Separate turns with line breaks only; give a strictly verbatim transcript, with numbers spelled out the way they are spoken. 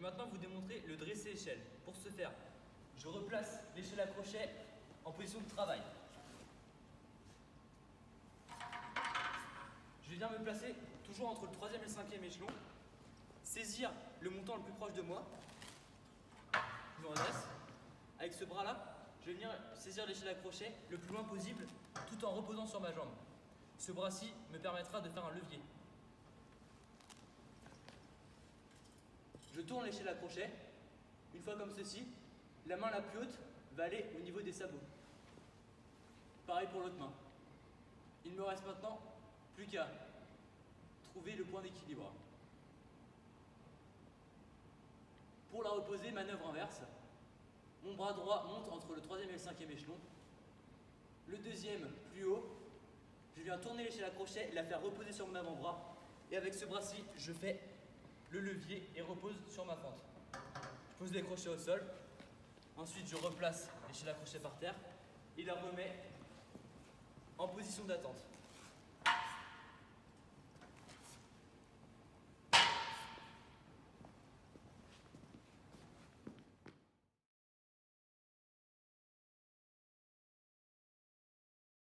maintenant vous démontrer le dressé échelle. Pour ce faire, je replace l'échelle à crochet en position de travail. Je viens me placer toujours entre le troisième et le cinquième échelon, saisir le montant le plus proche de moi, je me redresse. Avec ce bras-là, je vais venir saisir l'échelle à crochet le plus loin possible tout en reposant sur ma jambe. Ce bras-ci me permettra de faire un levier. Je tourne l'échelle à crochet, une fois comme ceci, la main la plus haute va aller au niveau des sabots. Pareil pour l'autre main. Il me reste maintenant plus qu'à trouver le point d'équilibre. Pour la reposer, manœuvre inverse. Mon bras droit monte entre le troisième et le cinquième échelon. Le deuxième plus haut. Je viens tourner l'échelle à crochet et la faire reposer sur mon avant-bras. Et avec ce bras-ci, je fais le levier et repose sur ma fente. Je pose les crochets au sol. Ensuite, je replace l'échelle à crochet par terre et la remets en position d'attente.